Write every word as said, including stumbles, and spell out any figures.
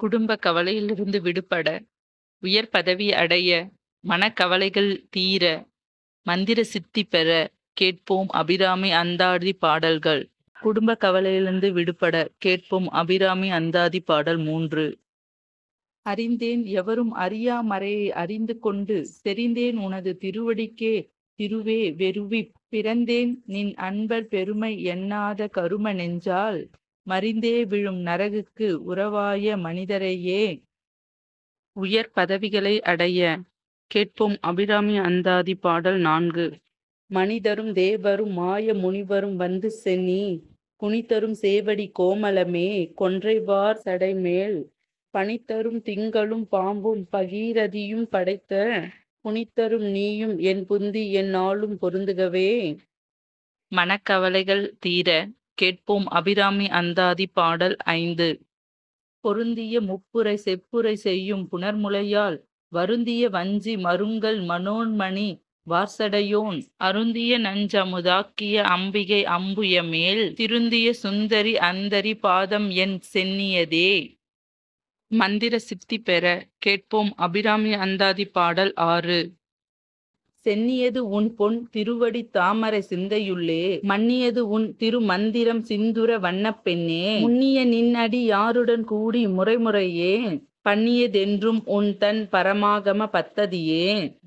குடும்ப கவலையிலிருந்து விடுபட, உயர் பதவி அடைய, மனக்கவலைகள் தீர, மந்திர சித்தி பெற கேட்போம் அபிராமி அந்தாதி பாடல்கள். குடும்ப கவலையிலிருந்து விடுபட கேட்போம் அபிராமி அந்தாதி பாடல் மூன்று. அறிந்தேன் எவரும் அறியா மறையை அறிந்து கொண்டு தெரிந்தேன் உனது திருவடிக்கே திருவே வெறுவிப் பிறந்தேன் நின் அன்பர் பெருமை எண்ணாத கரும நெஞ்சால் மறிந்தே விழும் நரகுக்கு உறவாய மனிதரையே உயர் பதவிகளை அடைய கேட்போம் அபிராமி அந்தாதி பாடல் நான்கு. மனிதரும் தேவரும் மாய முனிவரும் வந்து சென்னி குனிதரும் சேவடி கோமலமே கொன்றைவார் சடைமேல் பனித்தரும் திங்களும் பாம்பும் பகீரதியும் படைத்த புனித்தரும் நீயும் என் புந்தி என் நாளும் பொருந்துகவே. மனக்கவலைகள் தீர கேட்போம் அபிராமி அந்தாதி பாடல் ஐந்து. பொருந்திய முப்புரை செப்புரை செய்யும் புனர்முலையால் வருந்திய வஞ்சி மருங்கல் மனோன்மணி வார்சடையோன் அருந்திய நஞ்சமுதாக்கிய அம்பிகை அம்புய மேல் திருந்திய சுந்தரி அந்தரி பாதம் என் சென்னியதே. மந்திர சித்தி பெற கேட்போம் அபிராமி அந்தாதி பாடல் ஆறு. சென்னியது உன் பொன் திருவடி தாமரை சிந்தையுள்ளே மன்னியது உன் திருமந்திரம் சிந்துர வண்ணப் பெண்ணே முன்னிய நின்னடி யாருடன் கூடி முறைமுறையே பண்ணியதென்றும் உன் தன் பரமாகம பத்ததியே